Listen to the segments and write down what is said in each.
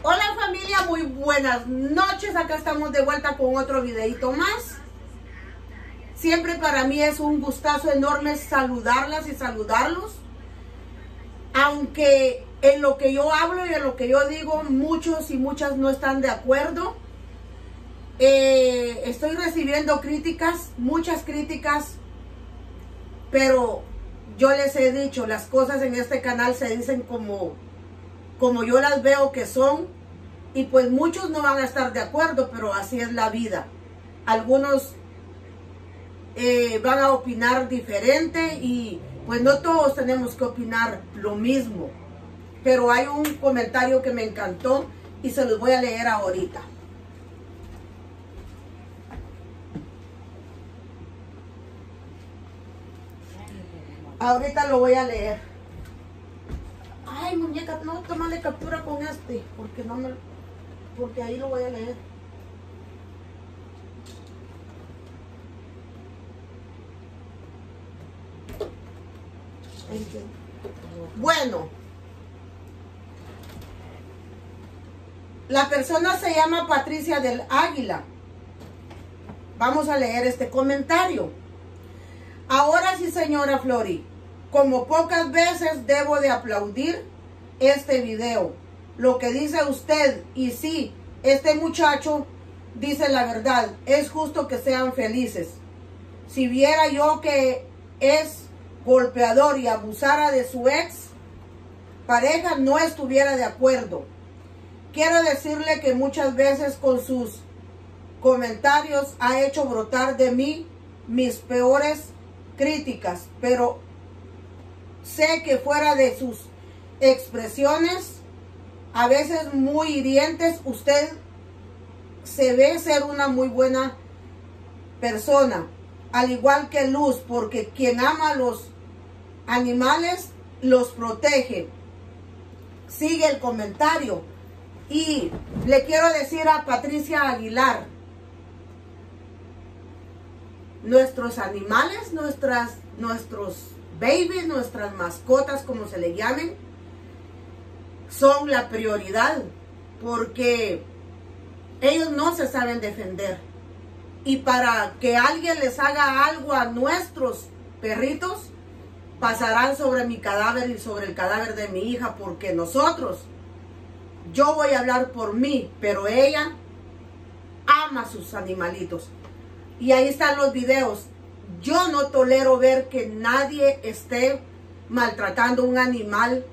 Hola familia, muy buenas noches. Acá estamos de vuelta con otro videito más. Siempre para mí es un gustazo enorme saludarlas y saludarlos. Aunque en lo que yo hablo y en lo que yo digo, muchos y muchas no están de acuerdo. Estoy recibiendo críticas, muchas críticas, pero yo les he dicho, las cosas en este canal se dicen como yo las veo que son, y pues muchos no van a estar de acuerdo, pero así es la vida. Algunos van a opinar diferente y pues no todos tenemos que opinar lo mismo. Pero hay un comentario que me encantó y se los voy a leer ahorita. Ahorita lo voy a leer. Ay, muñeca, no, tómale captura con este, porque ahí lo voy a leer. Bueno, la persona se llama Patricia del Águila. Vamos a leer este comentario. Ahora sí, señora Flori, como pocas veces debo de aplaudir este video. Lo que dice usted, y sí, este muchacho dice la verdad. Es justo que sean felices. Si viera yo que es golpeador y abusara de su ex pareja, no estuviera de acuerdo. Quiero decirle que muchas veces con sus comentarios ha hecho brotar de mí mis peores críticas, pero sé que fuera de sus expresiones, a veces muy hirientes, usted se ve ser una muy buena persona, al igual que Luz, porque quien ama a los animales los protege. Sigue el comentario y le quiero decir a Patricia Aguilar, nuestros animales, nuestros babies, nuestras mascotas, como se le llamen, son la prioridad, porque ellos no se saben defender. Y para que alguien les haga algo a nuestros perritos, pasarán sobre mi cadáver y sobre el cadáver de mi hija, porque yo voy a hablar por mí, pero ella ama a sus animalitos. Y ahí están los videos. Yo no tolero ver que nadie esté maltratando a un animal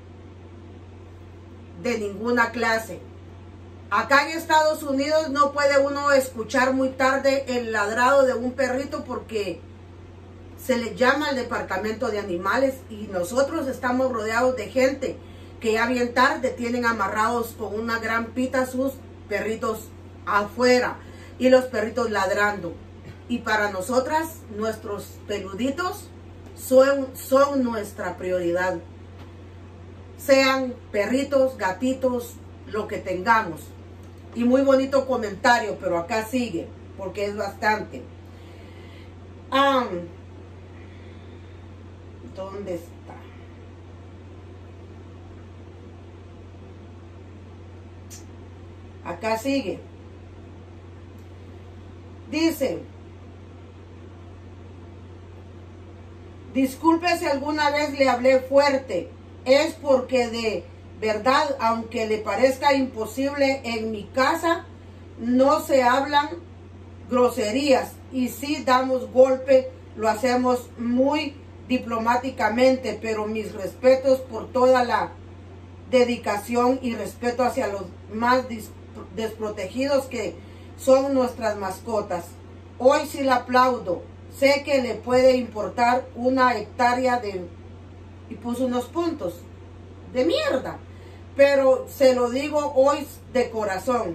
de ninguna clase. Acá en Estados Unidos no puede uno escuchar muy tarde el ladrado de un perrito porque se le llama al departamento de animales, y nosotros estamos rodeados de gente que ya bien tarde tienen amarrados con una gran pita sus perritos afuera y los perritos ladrando. Y para nosotras, nuestros peluditos son nuestra prioridad. Sean perritos, gatitos, lo que tengamos. Y muy bonito comentario, pero acá sigue, porque es bastante. ¿Dónde está? Acá sigue. Dice: disculpe si alguna vez le hablé fuerte. Es porque de verdad, aunque le parezca imposible, en mi casa no se hablan groserías, y si damos golpe, lo hacemos muy diplomáticamente, pero mis respetos por toda la dedicación y respeto hacia los más desprotegidos que son nuestras mascotas. Hoy sí la aplaudo. Sé que le puede importar una hectárea de... y puso unos puntos de mierda, pero se lo digo hoy de corazón.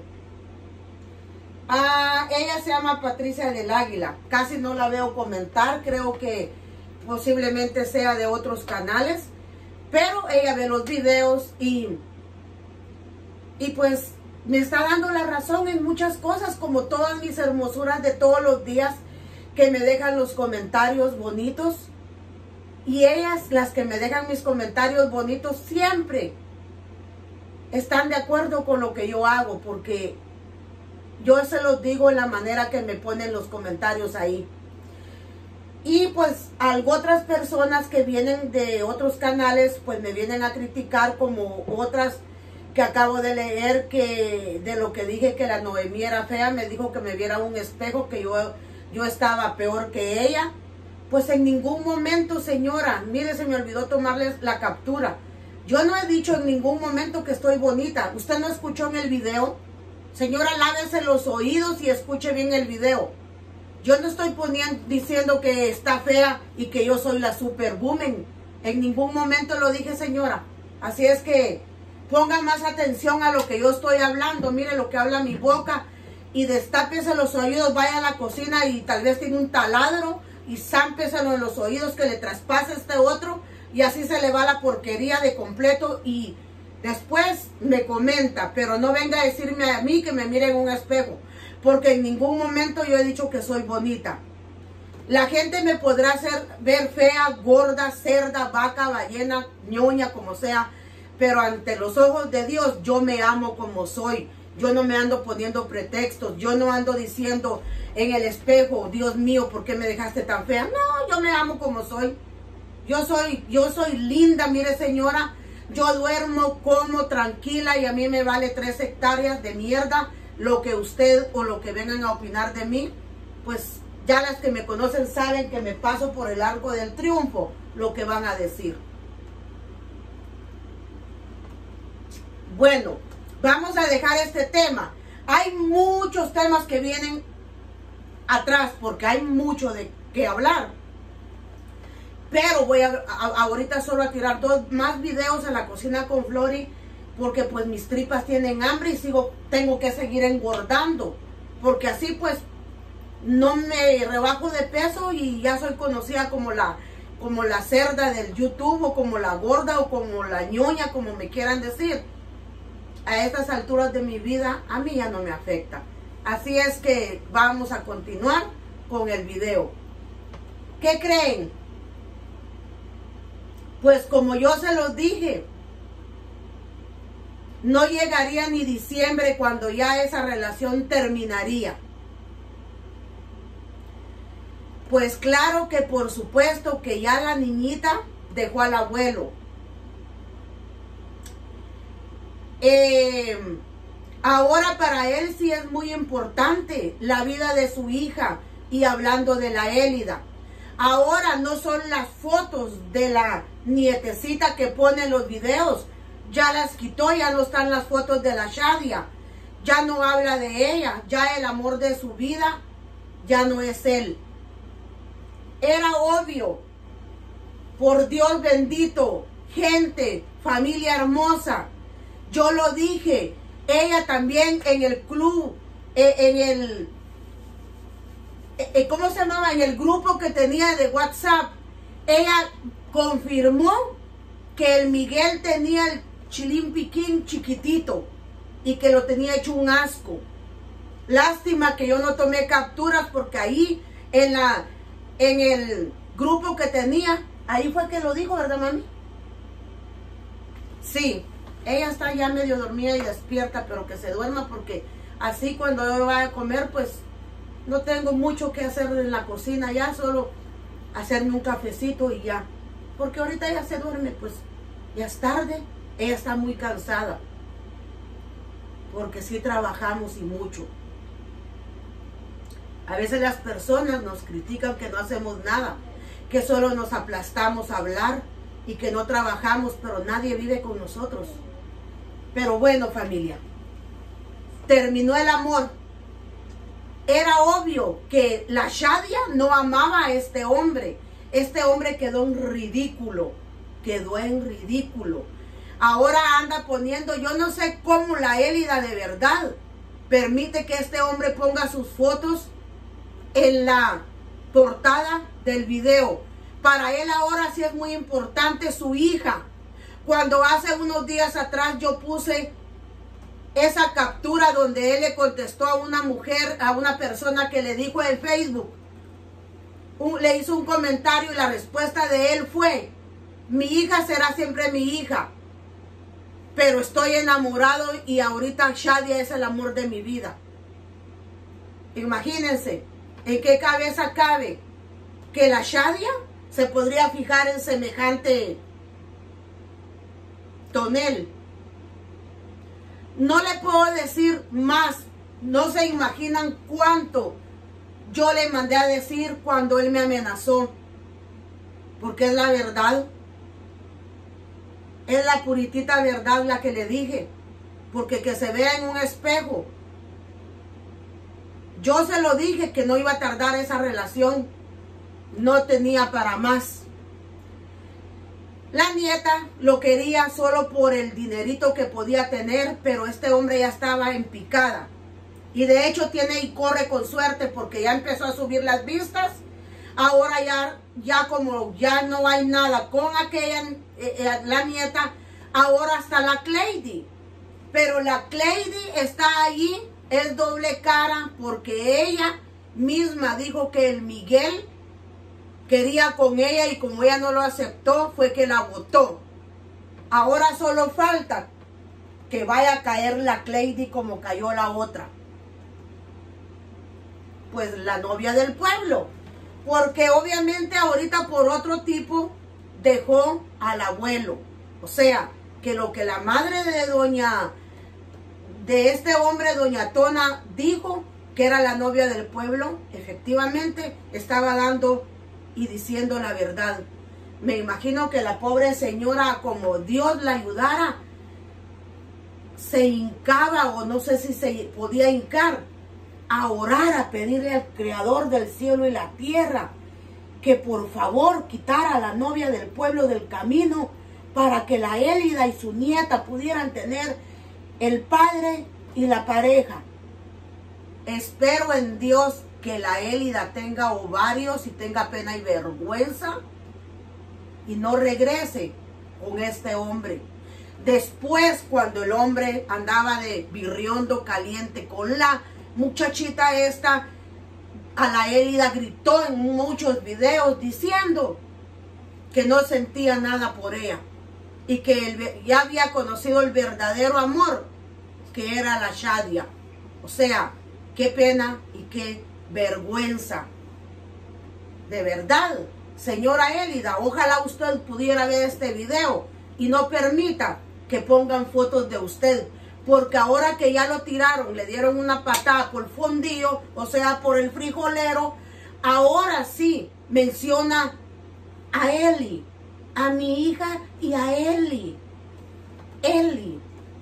Ella se llama Patricia del Águila. Casi no la veo comentar. Creo que posiblemente sea de otros canales, pero ella ve los videos y pues me está dando la razón en muchas cosas, como todas mis hermosuras de todos los días que me dejan los comentarios bonitos. Y ellas, las que me dejan mis comentarios bonitos, siempre están de acuerdo con lo que yo hago, porque yo se los digo en la manera que me ponen los comentarios ahí. Y pues otras personas que vienen de otros canales, pues me vienen a criticar, como otras que acabo de leer, que de lo que dije que la Noemí era fea, me dijo que me viera un espejo, que yo estaba peor que ella. Pues en ningún momento, señora, mire, se me olvidó tomarles la captura. Yo no he dicho en ningún momento que estoy bonita. ¿Usted no escuchó en el video? Señora, lávese los oídos y escuche bien el video. Yo no estoy diciendo que está fea y que yo soy la superwoman. En ningún momento lo dije, señora. Así es que ponga más atención a lo que yo estoy hablando. Mire lo que habla mi boca. Y destápese los oídos, vaya a la cocina y tal vez tiene un taladro y zámpeselo en los oídos, que le traspase este otro, y así se le va la porquería de completo. Y después me comenta, pero no venga a decirme a mí que me mire en un espejo, porque en ningún momento yo he dicho que soy bonita. La gente me podrá ver fea, gorda, cerda, vaca, ballena, ñoña, como sea, pero ante los ojos de Dios yo me amo como soy. Yo no me ando poniendo pretextos, yo no ando diciendo en el espejo, Dios mío, ¿por qué me dejaste tan fea? No, yo me amo como soy. Yo soy linda, mire, señora. Yo duermo, como tranquila, y a mí me vale 3 hectáreas de mierda lo que usted o lo que vengan a opinar de mí. Pues ya las que me conocen saben que me paso por el arco del triunfo lo que van a decir. Bueno, vamos a dejar este tema. Hay muchos temas que vienen atrás porque hay mucho de qué hablar. Pero voy ahorita solo a tirar 2 más videos en la cocina con Flori, porque pues mis tripas tienen hambre y tengo que seguir engordando, porque así pues no me rebajo de peso y ya soy conocida como la cerda del YouTube, o como la gorda, o como la ñoña, como me quieran decir. A estas alturas de mi vida a mí ya no me afecta. Así es que vamos a continuar con el video. ¿Qué creen? Pues como yo se los dije, no llegaría ni diciembre cuando ya esa relación terminaría. Pues claro que por supuesto que ya la niñita dejó al abuelo. Ahora para él sí es muy importante la vida de su hija, y hablando de la Élida. Ahora no son las fotos de la nietecita que pone en los videos. Ya las quitó, ya no están las fotos de la Shadia. Ya no habla de ella. Ya el amor de su vida ya no es él. Era obvio. Por Dios bendito, gente, familia hermosa. Yo lo dije. Ella también en el club, ¿cómo se llamaba? En el grupo que tenía de WhatsApp, ella confirmó que el Miguel tenía el chilín piquín chiquitito y que lo tenía hecho un asco. Lástima que yo no tomé capturas, porque ahí en el grupo que tenía, ahí fue que lo dijo, ¿verdad, mami? Sí, ella está ya medio dormida y despierta, pero que se duerma, porque así cuando yo vaya a comer, pues no tengo mucho que hacer en la cocina, ya solo hacerme un cafecito y ya. Porque ahorita ella se duerme, pues ya es tarde, ella está muy cansada. Porque sí trabajamos y mucho. A veces las personas nos critican que no hacemos nada, que solo nos aplastamos a hablar y que no trabajamos, pero nadie vive con nosotros. Pero bueno, familia, terminó el amor. Era obvio que la Shadia no amaba a este hombre. Este hombre quedó en ridículo. Quedó en ridículo. Ahora anda poniendo, yo no sé cómo la Élida de verdad permite que este hombre ponga sus fotos en la portada del video. Para él ahora sí es muy importante su hija. Cuando hace unos días atrás yo puse esa captura donde él le contestó a una mujer, a una persona que le dijo en Facebook, le hizo un comentario, y la respuesta de él fue: mi hija será siempre mi hija. pero estoy enamorado y ahorita Shadia es el amor de mi vida. Imagínense, ¿en qué cabeza cabe que la Shadia se podría fijar en semejante tonel? No le puedo decir más, no se imaginan cuánto yo le mandé a decir cuando él me amenazó, porque es la verdad, es la puritita verdad la que le dije, porque que se vea en un espejo. Yo se lo dije que no iba a tardar esa relación, no tenía para más. La nieta lo quería solo por el dinerito que podía tener, pero este hombre ya estaba en picada. Y de hecho tiene y corre con suerte porque ya empezó a subir las vistas. Ahora ya como ya no hay nada con aquella, la nieta, ahora está la Cleidy. Pero la Cleidy está allí, es doble cara porque ella misma dijo que el Miguel quería con ella y como ella no lo aceptó, fue que la botó. Ahora solo falta que vaya a caer la Cleidy como cayó la otra. Pues la novia del pueblo. Porque obviamente ahorita por otro tipo dejó al abuelo. O sea, que lo que la madre de este hombre, doña Tona, dijo que era la novia del pueblo, efectivamente estaba dando y diciendo la verdad. Me imagino que la pobre señora, como Dios la ayudara, se hincaba, o no sé si se podía hincar, a orar, a pedirle al Creador del cielo y la tierra que por favor quitara a la novia del pueblo del camino para que la Élida y su nieta pudieran tener el padre y la pareja. Espero en Dios que la Élida tenga ovarios y tenga pena y vergüenza y no regrese con este hombre. Después, cuando el hombre andaba de birriondo caliente con la muchachita esta, a la Élida gritó en muchos videos diciendo que no sentía nada por ella y que ya había conocido el verdadero amor, que era la Shadia. O sea, qué pena y qué vergüenza. De verdad, señora Élida, ojalá usted pudiera ver este video y no permita que pongan fotos de usted, porque ahora que ya lo tiraron, le dieron una patada por fondillo, o sea, por el frijolero, ahora sí menciona a Eli, a mi hija y a Eli. Eli.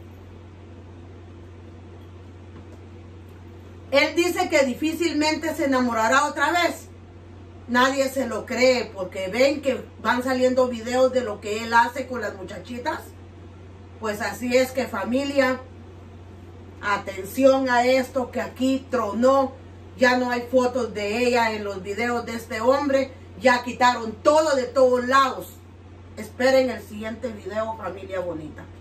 Él dice que difícilmente se enamorará otra vez. Nadie se lo cree porque ven que van saliendo videos de lo que él hace con las muchachitas. Pues así es que, familia, atención a esto que aquí tronó. Ya no hay fotos de ella en los videos de este hombre. Ya quitaron todo de todos lados. Esperen el siguiente video, familia bonita.